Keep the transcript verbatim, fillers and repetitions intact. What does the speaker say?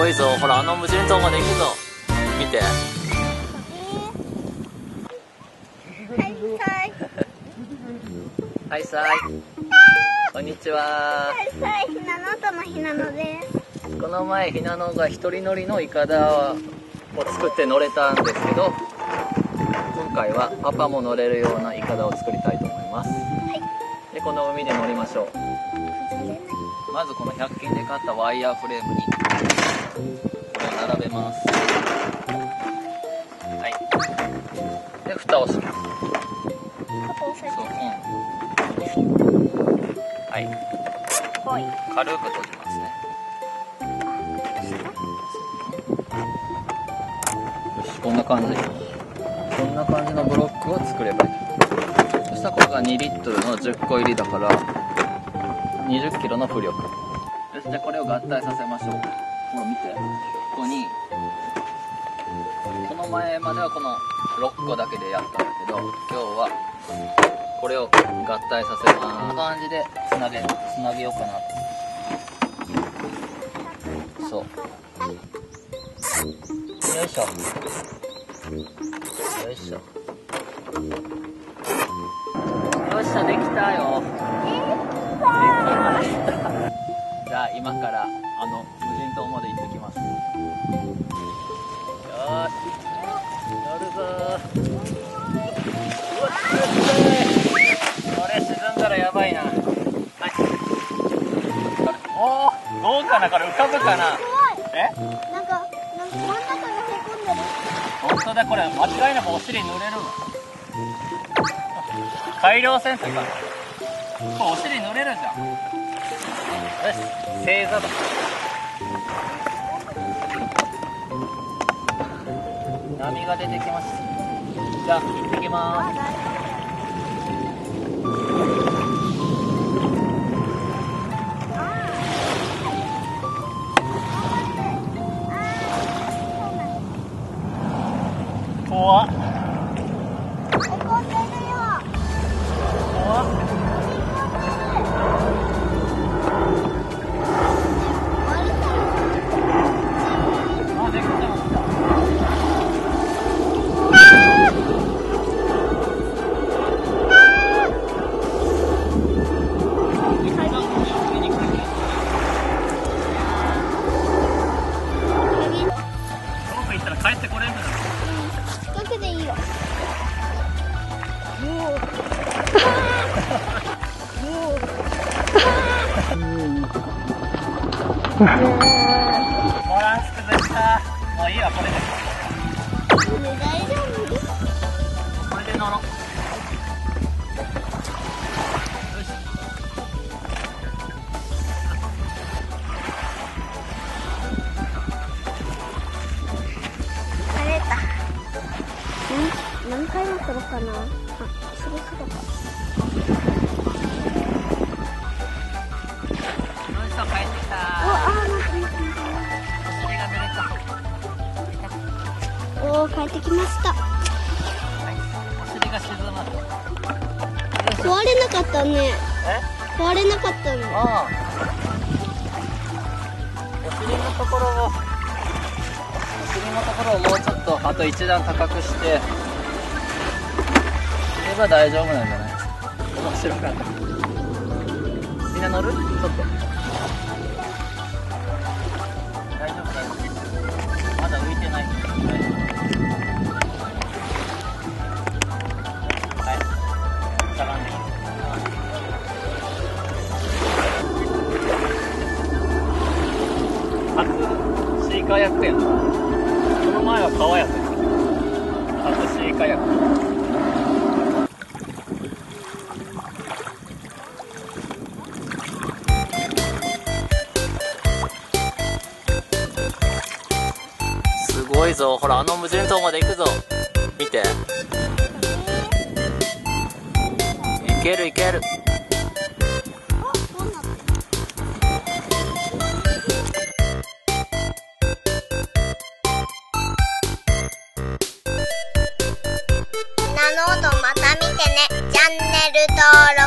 ごいぞ。ほら、あの無人島まで行くぞ。見て。はいさい。こんにちは。 はいさい、ひなのともひなのです。 この前ひなのが一人乗りのイカダを作って乗れたんですけど、今回はパパも乗れるようなイカダを作りたいと思います。はい、でこの海で乗りましょう。まずこのひゃく均で買ったワイヤーフレームにこれを並べます。はい、で蓋をします。そう、うん、はい、軽く閉じますね。よし、こんな感じ。こんな感じのブロックを作ればいい。そしたらこれがにリットルのじゅっこ入りだからにじゅっキロの浮力。よし、じゃあこれを合体させましょう。ほら見て、ここにこの前まではこのろっこだけでやったんだけど、今日はこれを合体させます。こんな感じでつなげつなげようかなと。そう、よいしょよいしょ。よっしゃ、できたよ。じゃあ今からあの無人島まで行ってきます。よーし、乗るぞー。うわっ、すごい。これ沈んだらやばいな。はい、おー、どうかな、これ浮かぶかな。え、 なんか、なんか真ん中がへこんでる。 本当だ、これ間違いなくお尻濡れるわ。改良線ってか、これお尻濡れるじゃん。よし、正座だ。波が出てきます。じゃあ行ってきます。怖っ。帰ってこれんから。 仕掛けでいいよ。 バランス崩した。もういいわ、これで。 大丈夫？ これで乗ろう。よし。 何回も撮ろうかな。あ、すぐすぐか。 よいしょ、帰ってきた。 お、あー、待って待って待って。 お尻が濡れた。 おー、帰ってきました。 はい、お尻が沈まる。 壊れなかったね。 え？ 壊れなかったね。 ああ。お尻のところを、お尻のところをもうちょっとあと一段高くして。れば大丈夫なんじゃない？面白かった。みんな乗る？ちょっと大丈夫大丈夫。まだ浮いてない。はい、しゃがんでいい。初シーカヤックやん。この前は川やった。初シーカヤック。すごいぞ、ほらあの無人島まで行くぞ。見て、いけるいける。 なのとまた見てね。チャンネル登録